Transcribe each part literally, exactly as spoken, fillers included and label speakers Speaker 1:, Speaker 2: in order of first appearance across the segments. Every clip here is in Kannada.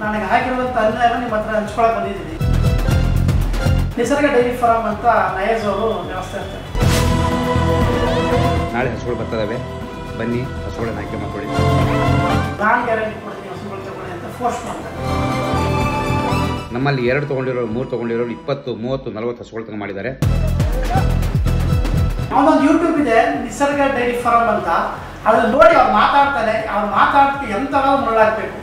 Speaker 1: ನನಗೆ ಆಗಿರುವಂಥ ಅನ್ಯಾಯನ ನಿಮ್ಮ ಹತ್ರ ಹಂಚ್ಕೊಳಕ್ಕೆ ಬಂದಿದ್ದೀನಿ. ನಿಸರ್ಗ ಡೈರಿ ಫಾರಂ ಅಂತ ನಯೇಜ್ ಅವರು ವ್ಯವಸ್ಥೆ ಇರ್ತಾರೆ.
Speaker 2: ನಾಳೆ ಹಸುಗಳು ಬರ್ತದವೆ, ಬನ್ನಿ ಹಸುಗಳನ್ನ ಆಯ್ಕೆ ಮಾಡ್ಕೊಳ್ಳಿ.
Speaker 1: ನಾನು ಗ್ಯಾರಂಟಿ ಕೊಡ್ತೀನಿ ಹಸುಗಳು ತಗೊಳ್ಳಿ ಅಂತ ಫೋರ್ಸ್ ಮಾಡ್ತಾರೆ.
Speaker 2: ನಮ್ಮಲ್ಲಿ ಎರಡು ತೊಗೊಂಡಿರೋರು ಮೂರು ತೊಗೊಂಡಿರೋರು ಇಪ್ಪತ್ತು ಮೂವತ್ತು ನಲವತ್ತು ಹಸುಗಳು ತಗೊಂಡು ಮಾಡಿದ್ದಾರೆ.
Speaker 1: ಅವನೊಂದು ಯೂಟ್ಯೂಬ್ ಇದೆ ನಿಸರ್ಗ ಡೈರಿ ಫಾರಂ ಅಂತ, ಅದ್ರಲ್ಲಿ ನೋಡಿ ಅವ್ರು ಮಾತಾಡ್ತಾರೆ. ಅವ್ರು ಮಾತಾಡ್ತಿ ಎಂಥವ್ರು ಮುಳ್ಳಾಗಬೇಕು.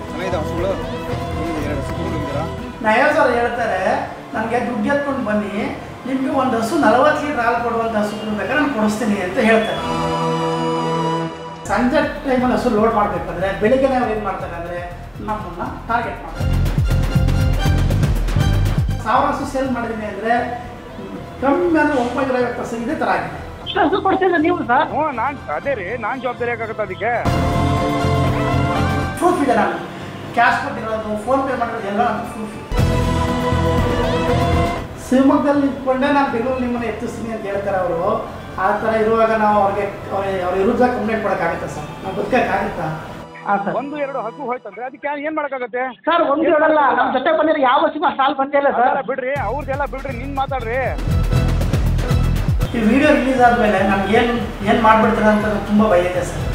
Speaker 1: ನಯೇಜ್ ಅವ್ರು ಹೇಳ್ತಾರೆ, ನನಗೆ ದುಡ್ಡು ಎತ್ಕೊಂಡು ಬನ್ನಿ, ನಿಮಗೆ ಒಂದು ಹಸು ನಲವತ್ತು ಲೀಟರ್ ಹಾಲು ಕೊಡುವಂಥ ಹಸು ಬೇಕಾದ್ರೆ ನಾನು ಕೊಡಿಸ್ತೀನಿ ಅಂತ ಹೇಳ್ತಾರೆ. ಸಂಜೆ ಟೈಮಲ್ಲಿ ಹಸು ಲೋಡ್ ಮಾಡಬೇಕಂದ್ರೆ ಬೆಳಿಗ್ಗೆನೇ ಅವ್ರು ಏನು ಮಾಡ್ತಾರೆ ಅಂದರೆ ನಮ್ಮನ್ನು ಟಾರ್ಗೆಟ್ ಮಾಡ್ತಾರೆ. ಸಾವಿರ ಹಸು ಸೇಲ್ ಮಾಡಿದ್ದೀನಿ ಅಂದರೆ ಕಮ್ಮಿ ಅಂದರೆ ಒಂಬೈನೂರ ಐವತ್ತು ಹಸು ಇದೇ ಥರ ಆಗಿದೆ. ಅಷ್ಟು ಹಸು ಕೊಡ್ತಿಲ್ಲ ನೀವು ಸರ್?
Speaker 3: ಹ್ಞೂ ನಾನು ಅದೇ ರೀ, ನಾನು ಜವಾಬ್ದಾರಿ ಆಗುತ್ತೆ ಅದಕ್ಕೆ.
Speaker 1: ಪ್ರೂಫ್ ಇದೆ, ನಾನು ಕ್ಯಾಶ್ ಕೊಟ್ಟಿರೋದು ಫೋನ್ಪೇ ಮಾಡಿರೋದು ಎಲ್ಲ ನನ್ನ ಪ್ರೂಫ್ ಇದೆ. ಶಿವಮೊಗ್ಗದಲ್ಲಿ ನಿಂತ್ಕೊಂಡೆ ನಾನು ಬೆಂಗಳೂರು ನಿಮ್ಮನ್ನು ಎತ್ತಿಸ್ತೀನಿ ಅಂತ ಹೇಳ್ತಾರೆ ಅವರು. ಆ ಥರ ಇರುವಾಗ ನಾವು ಅವ್ರಿಗೆ ಅವ್ರ ವಿರುದ್ಧ ಕಂಪ್ಲೇಂಟ್ ಕೊಡೋಕ್ಕಾಗುತ್ತಾ ಸರ್? ನಾವು ಬದುಕೋಕ್ಕಾಗುತ್ತಾ? ಹಾಂ ಸರ್.
Speaker 3: ಒಂದು ಎರಡು ಹಸು ಹೋಯ್ತಂದ್ರೆ ಅದಕ್ಕೆ ಏನು ಮಾಡೋಕ್ಕಾಗತ್ತೆ
Speaker 1: ಸರ್? ಒಂದು ಹೇಳಲ್ಲ, ನಮ್ಮ ಜೊತೆ ಬಂದಿರೋ ಯಾವ ಹಸುಗೂ ಆ ಸಾಲ ಬಂದಿಲ್ಲ ಸರ್.
Speaker 3: ಬಿಡ್ರಿ, ಅವ್ರದ್ದೆಲ್ಲ ಬಿಡ್ರಿ, ನಿನ್ ಮಾತಾಡ್ರಿ.
Speaker 1: ಈ ವಿಡಿಯೋ ರಿಲೀಸ್ ಆದಮೇಲೆ ನಮ್ಗೆ ಏನು ಏನು ಮಾಡ್ಬಿಡ್ತಾರೆ ಅಂತ ತುಂಬ ಭಯ ಇದೆ ಸರ್.